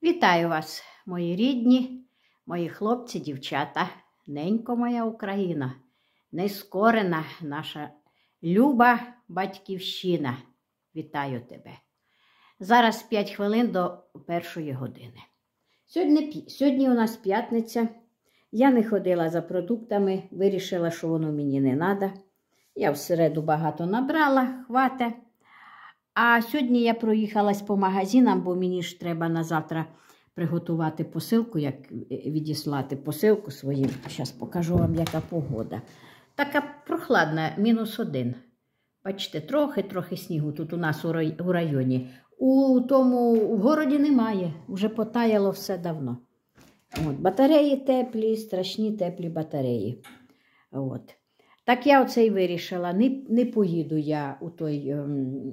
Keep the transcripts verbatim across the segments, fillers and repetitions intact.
Вітаю вас, мої рідні, мої хлопці, дівчата, ненько моя Україна, нескорена наша люба батьківщина. Вітаю тебе. Зараз п'ять хвилин до першої години. Сьогодні, сьогодні у нас п'ятниця. Я не ходила за продуктами, вирішила, що воно мені не треба. Я в середу багато набрала, хвата. А сьогодні я проїхалась по магазинам, бо мені ж треба на завтра приготувати посилку, як відіслати посилку своїм. Зараз покажу вам, яка погода. Така прохладна, мінус один. Бачите, трохи-трохи снігу тут у нас у районі. У тому в городі немає, вже потаяло все давно. От, батареї теплі, страшні теплі батареї. От. Так я оце й вирішила, не, не поїду я у той, ем,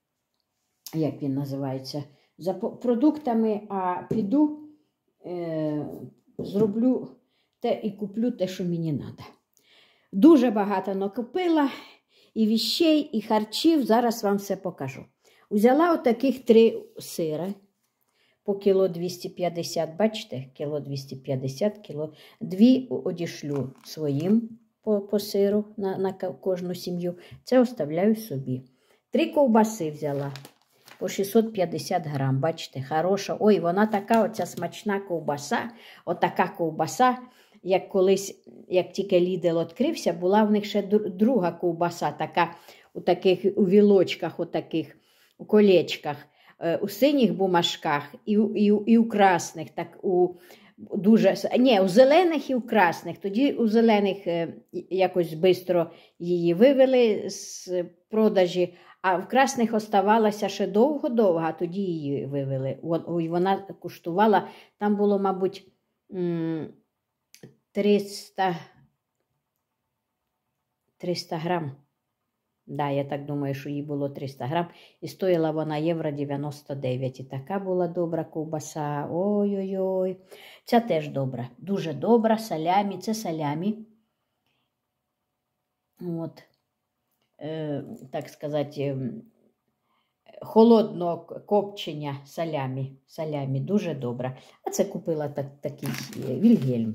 як він називається, за продуктами, а піду, е, зроблю те і куплю те, що мені треба. Дуже багато накупила і віщей, і харчів, зараз вам все покажу. Взяла отаких три сира. По кіло двісті п'ятдесят, бачите, кіло двісті п'ятдесят, кіло. Дві одішлю своїм по, по сиру на, на кожну сім'ю. Це оставляю собі. Три ковбаси взяла по шістсот п'ятдесят грам, бачите, хороша. Ой, вона така оця смачна ковбаса, отака ковбаса, як колись, як тільки Лідл відкрився, була в них ще друга ковбаса, така у таких у вілочках, у таких, у колечках. У синіх бумажках і, і, і у красних, так у дуже, ні, у зелених і у красних. Тоді у зелених якось швидко її вивели з продажі, а в красних оставалася ще довго-довго, а тоді її вивели. Вона коштувала, там було, мабуть, триста, триста грам. Да, я так думаю, що їй було триста грам. І стоїла вона євро дев'яносто дев'ять. І така була добра ковбаса. Ой-ой-ой. Ця теж добра. Дуже добра. Салямі. Це салямі. От. Е, так сказати, холодного копчення салямі. Салямі. Дуже добра. А це купила так, такий Вільгельм.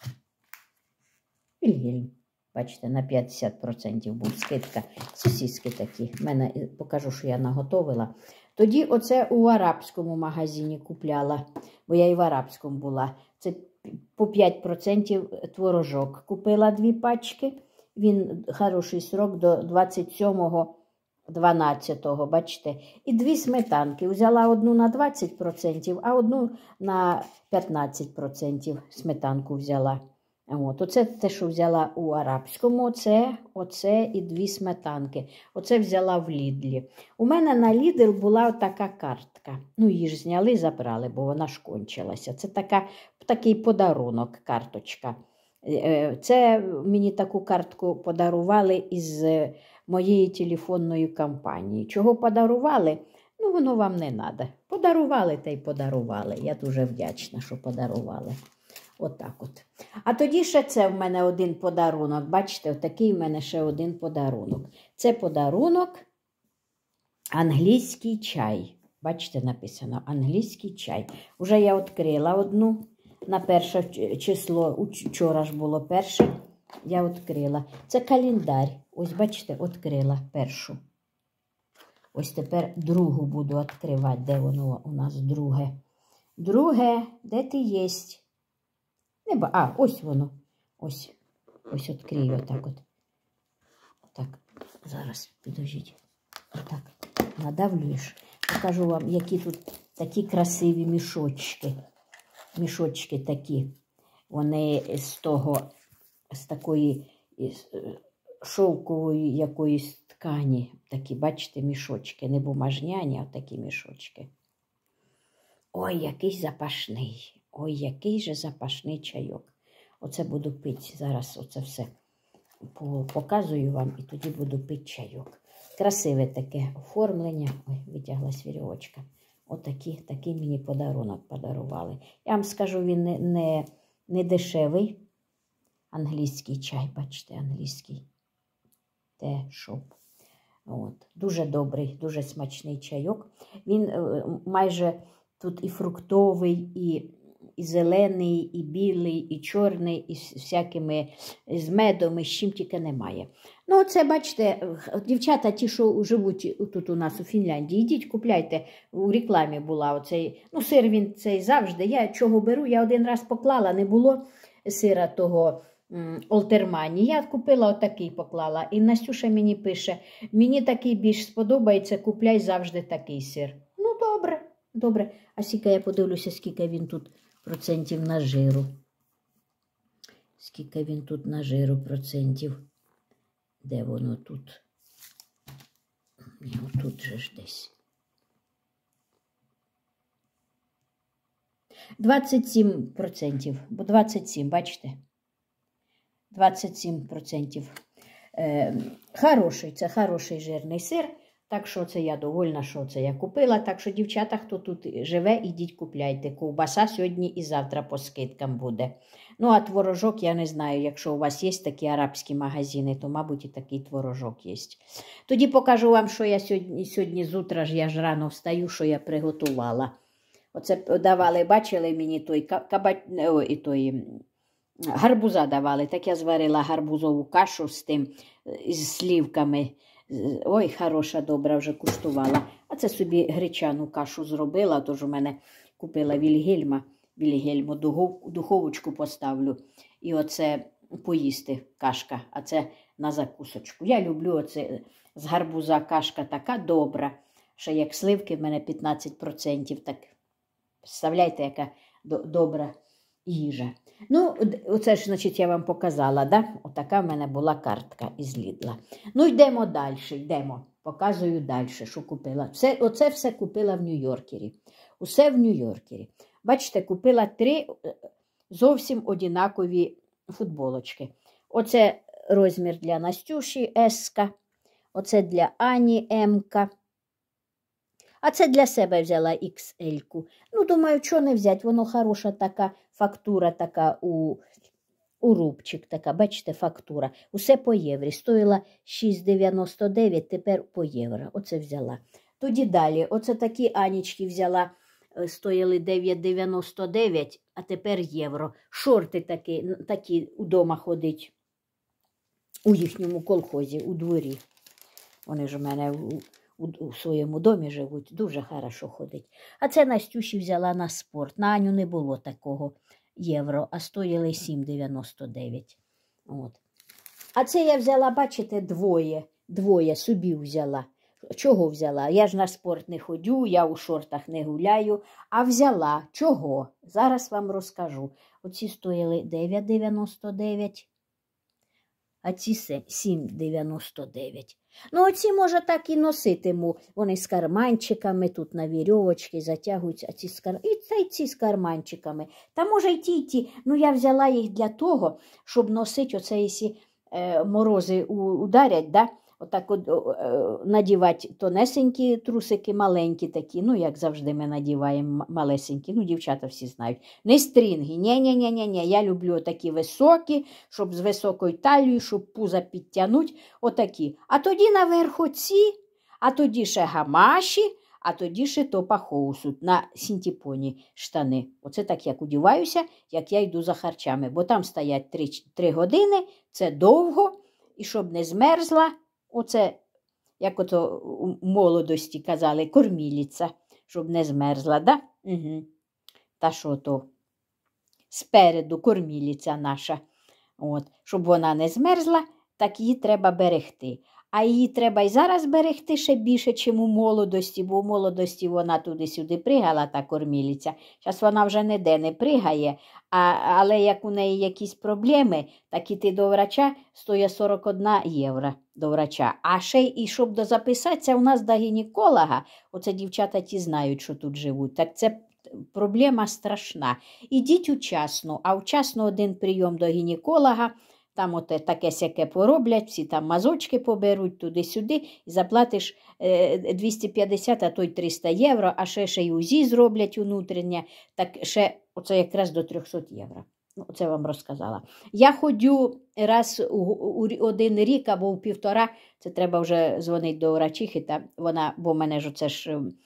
Вільгельм. Бачите, на п'ятдесят відсотків був скидка. Сосиски такі. Мене, покажу, що я наготовила. Тоді оце у арабському магазині купляла, бо я і в арабському була. Це по п'ять відсотків творожок. Купила дві пачки. Він хороший срок до двадцять сьомого дванадцятого, бачите. І дві сметанки. Взяла одну на двадцять відсотків, а одну на п'ятнадцять відсотків сметанку взяла. От, оце те, що взяла у арабському, оце, оце і дві сметанки. Оце взяла в Лідлі. У мене на Лідл була така картка. Ну, її ж зняли, забрали, бо вона ж кончилася. Це така, такий подарунок, карточка. Це мені таку картку подарували із моєї телефонної компанії. Чого подарували? Ну, воно вам не треба. Подарували та й подарували. Я дуже вдячна, що подарували. Отак от. А тоді ще це в мене один подарунок. Бачите, отакий в мене ще один подарунок. Це подарунок англійський чай. Бачите, написано англійський чай. Уже я відкрила одну на перше число. Вчора ж було перше. Я відкрила. Це календар. Ось, бачите, відкрила першу. Ось тепер другу буду відкривати. Де воно у нас друге? Друге, де ти єсть? Неба. А, ось воно. Ось. Ось відкрию отак от. Так, зараз, підождіть. Отак. Надавлюєш. Покажу вам, які тут такі красиві мішочки. Мішочки такі. Вони з того, з такої шовкової якоїсь ткані. Такі, бачите, мішочки. Не бумажняні, а такі мішочки. Ой, який запашний. Ой, який же запашний чайок. Оце буду пити. Зараз оце все показую вам і тоді буду пити чайок. Красиве таке оформлення. Ой, витяглась вірьовочка. Отакий такий мені подарунок подарували. Я вам скажу, він не, не, не дешевий. Англійський чай, бачите, англійський. Те шоп. От. Дуже добрий, дуже смачний чайок. Він майже Тут і фруктовий, і, і зелений, і білий, і чорний, і з всякими, з медом, і з чим тільки немає. Ну, це, бачите, дівчата, ті, що живуть тут у нас у Фінляндії, йдіть, купляйте, у рекламі була оцей, ну, сир він цей завжди, я чого беру, я один раз поклала, не було сира того Олтермані, я купила отакий, поклала, і Настюша мені пише, мені такий більш сподобається, купляй завжди такий сир. Ну, добре, добре, а скільки я подивлюся, скільки він тут процентів на жиру. Скільки він тут на жиру процентів. Де воно тут? Тут же ж десь. двадцять сім процентів, бо двадцять сім, бачите? двадцять сім процентів. Е, хороший, це хороший жирний сир. Так що це я довольна, що це я купила. Так що, дівчата, хто тут живе, ідіть купляйте. Ковбаса сьогодні і завтра по скидкам буде. Ну, а творожок, я не знаю, якщо у вас є такі арабські магазини, то, мабуть, і такий творожок є. Тоді покажу вам, що я сьогодні, сьогодні з утра ж я ж рано встаю, що я приготувала. Оце давали, бачили мені той кабать, ой, той гарбуза давали. Так я зварила гарбузову кашу з тим, з слівками. Ой, хороша, добра, вже куштувала. А це собі гречану кашу зробила, тож у мене купила Вільгельма. Вільгельму духовочку поставлю. І оце поїсти кашка, а це на закусочку. Я люблю оце з гарбуза кашка така добра, що як сливки в мене п'ятнадцять процентів. Так, представляєте, яка добра їжа. Ну, оце ж, значить, я вам показала, да? Отака в мене була картка із Лідла. Ну, йдемо далі, йдемо. Показую далі, що купила. Все, оце все купила в Нью-Йоркері. Усе в Нью-Йоркері. Бачите, купила три зовсім однакові футболочки. Оце розмір для Настюші С-ка, оце для Ані М-ка. А це для себе взяла ікс ель-ку. Ну, думаю, що не взяти, воно хороша така фактура, така у, у рубчик, така, бачите, фактура. Усе по єврі. Стоїла шість дев'яносто дев'ять, тепер по євро. Оце взяла. Тоді далі, оце такі Анічки взяла, стоїли дев'ять дев'яносто дев'ять, а тепер євро. Шорти такі, такі удома ходить у їхньому колхозі, у дворі. Вони ж у мене у, у, у своєму домі живуть, дуже хорошо ходить. А це Настюші взяла на спорт. На Аню не було такого євро, а стоїли сім дев'яносто дев'ять. От. А це я взяла, бачите, двоє, двоє собі взяла. Чого взяла? Я ж на спорт не ходю, я у шортах не гуляю, а взяла. Чого? Зараз вам розкажу. Оці стоїли дев'ять дев'яносто дев'ять, а ці сім дев'яносто дев'ять. Ну, оці, може, так і носитиму. Вони з карманчиками, тут на вірьовочки затягуються, а ці з кар... і та й ці з карманчиками. Та, може, й ті, й ті. Ну, я взяла їх для того, щоб носити оце, якщо е, морози ударять, да? Отак от, е, надівати тонесенькі трусики, маленькі такі, ну, як завжди ми надіваємо малесенькі, ну, дівчата всі знають. Не стрінги, ні-ні-ні-ні, я люблю такі високі, щоб з високою талією, щоб пуза підтягнуть, отакі. А тоді наверху ці, а тоді ще гамаші, а тоді ще топахоусу на синтепоні штани. Оце так як одіваюся, як я йду за харчами, бо там стоять три години, це довго, і щоб не змерзла. Оце, як ото у молодості казали, корміліця, щоб не змерзла, да? Угу. Та що то? Спереду корміліця наша. От. Щоб вона не змерзла, так її треба берегти. А її треба і зараз берегти ще більше, чим у молодості, бо у молодості вона туди-сюди пригала, та корміліця. Зараз вона вже ніде не пригає, а, але як у неї якісь проблеми, так іти до врача стоїть сорок один євро до врача. А ще і щоб дозаписатися у нас до гінеколога, оце дівчата ті знають, що тут живуть, так це проблема страшна. Ідіть учасно, а вчасно один прийом до гінеколога, там оте таке-сяке пороблять, всі там мазочки поберуть туди-сюди, і заплатиш е, двісті п'ятдесят, а то й триста євро, а ще ще й УЗІ зроблять внутрішнє, так ще оце якраз до триста євро. Ну, це вам розказала. Я ходю раз у, у один рік або у півтора, це треба вже дзвонити до врачихи, та вона, бо в мене ж оце ж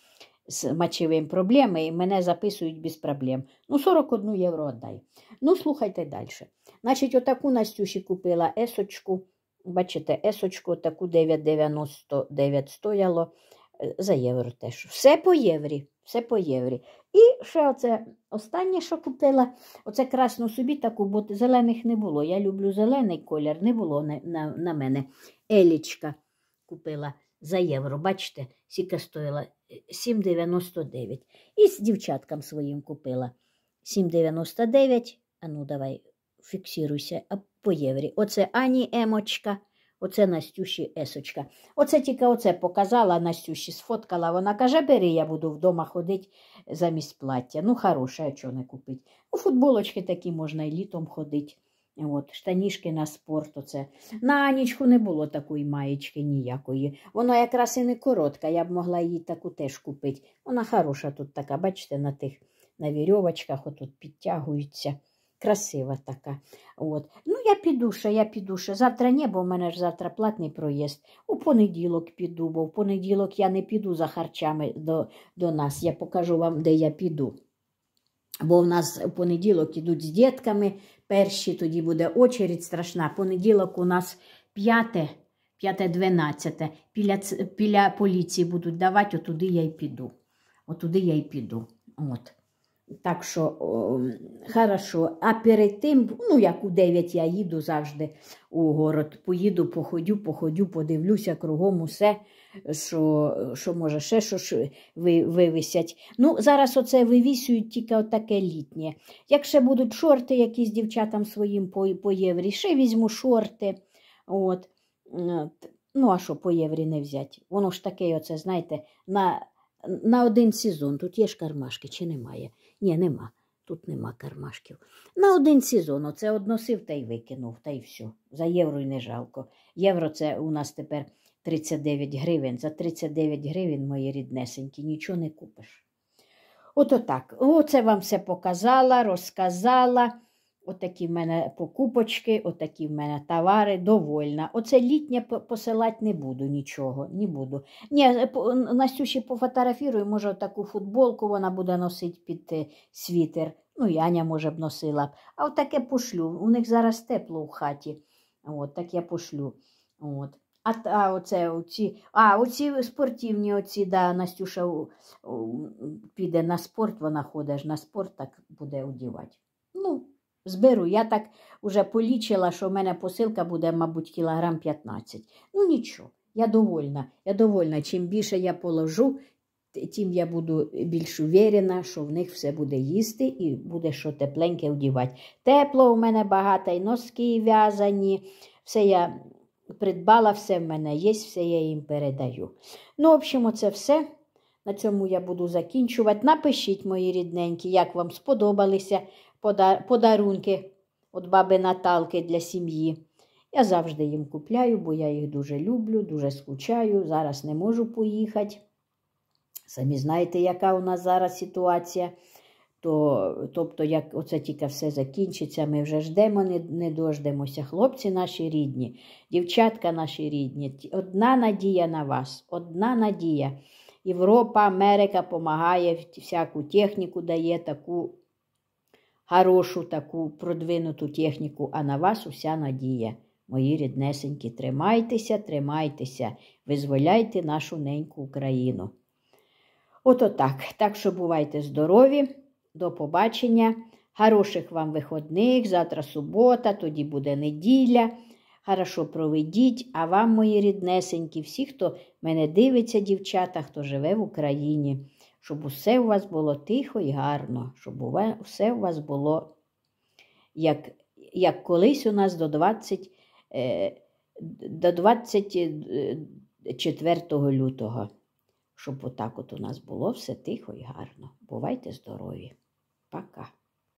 з мочевим проблеми, і мене записують без проблем. Ну, сорок один євро віддай. Ну, слухайте далі. Значить, отаку Настюші купила есочку. Бачите, есочку таку дев'ять дев'яносто дев'ять стояло. За євро теж. Все по єврі. Все по єврі. І ще оце останнє, що купила. Оце красну собі таку, бо зелених не було. Я люблю зелений колір, не було на, на, на мене. Елічка купила за євро. Бачите, скільки стоїла? сім дев'яносто дев'ять. І з дівчаткам своїм купила. сім дев'яносто дев'ять. А ну, давай, фіксируйся. А по єврі. Оце Ані Емочка. Оце Настюші есочка. Оце тільки оце показала Настюші, сфоткала. Вона каже, бери, я буду вдома ходити замість плаття. Ну, хороше, а чого не купити. Ну, футболочки такі можна і літом ходити. От, штанішки на спорт. Оце. На Анічку не було такої маєчки ніякої. Вона якраз і не коротка, я б могла її таку теж купити. Вона хороша тут така, бачите, на тих, на вірьовочках отут підтягується. Красива така. От. Ну, я піду ще, я піду ще. Завтра не, бо в мене ж завтра платний проїзд. У понеділок піду, бо в понеділок я не піду за харчами до, до нас. Я покажу вам, де я піду. Бо в нас у понеділок ідуть з дітками перші, тоді буде очередь страшна. Понеділок у нас п'яте, п'яте дванадцяте. Біля, біля поліції будуть давати, отуди я й піду. Отуди я й піду. От. Так що, о, хорошо. А перед тим, ну, як у дев'ять я їду завжди у город, поїду, походю, походю, подивлюся кругом усе, що, що може ще що ви, вивісять. Ну, зараз оце вивісюють тільки отаке літнє. Як ще будуть шорти якісь дівчатам своїм по, по єврі, ще візьму шорти. От. Ну, а що по єврі не взяти? Воно ж таке, оце, знаєте, на... На один сезон. Тут є ж кармашки, чи немає? Ні, нема. Тут нема кармашків. На один сезон. Оце односив та й викинув, та й все. За євро й не жалко. Євро це у нас тепер тридцять дев'ять гривень. За тридцять дев'ять гривень, мої ріднесенькі, нічого не купиш. Ото так. Оце вам все показала, розказала. Отакі в мене покупочки, отакі в мене товари, довольна. Оце літнє посилати не буду нічого, не буду. Ні, Настюші пофотографірую, може таку футболку вона буде носити під світер. Ну, і Аня, може б, носила б. А отаке пошлю. У них зараз тепло в хаті. От, так я пошлю. От. А, а оце оці, а, оці спортивні, оці, да, Настюша у, у, піде на спорт, вона ходить на спорт, так буде одягати. Ну, зберу. Я так вже полічила, що в мене посилка буде, мабуть, кілограм п'ятнадцять. Ну, нічого, я довольна. Я довольна. Чим більше я положу, тим я буду більш уверена, що в них все буде їсти і буде що тепленьке вдівати. Тепло у мене багато, і носки в'язані. Все я придбала, все в мене є, все я їм передаю. Ну, в общем, оце все. На цьому я буду закінчувати. Напишіть, мої рідненькі, як вам сподобалися подарунки від баби Наталки для сім'ї. Я завжди їм купляю, бо я їх дуже люблю, дуже скучаю. Зараз не можу поїхати. Самі знаєте, яка у нас зараз ситуація. То, тобто, як оце тільки все закінчиться, ми вже ждемо, не, не дождемося. Хлопці наші рідні, дівчатка наші рідні. Одна надія на вас, одна надія. Європа, Америка допомагає, всяку техніку дає, таку хорошу, таку продвинуту техніку, а на вас уся надія. Мої ріднесенькі, тримайтеся, тримайтеся, визволяйте нашу неньку Україну. Ото так. Так що бувайте здорові, до побачення, хороших вам виходних, завтра субота, тоді буде неділя. Хорошо проведіть, а вам, мої ріднесенькі, всі, хто мене дивиться, дівчата, хто живе в Україні, щоб усе у вас було тихо і гарно, щоб усе у вас було, як, як колись у нас до двадцять, до двадцять четвертого лютого. Щоб отак от у нас було все тихо і гарно. Бувайте здорові. Пока.